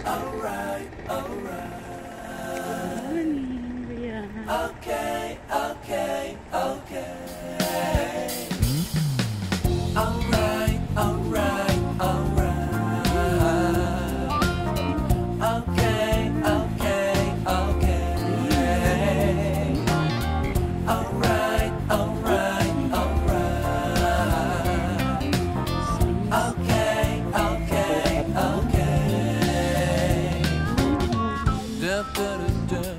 alright, alright. Morning, Brian. Okay, okay, okay. Alright, alright, alright. Okay, okay, okay. Alright, alright, alright. Okay, okay, okay. Da, da, da, da.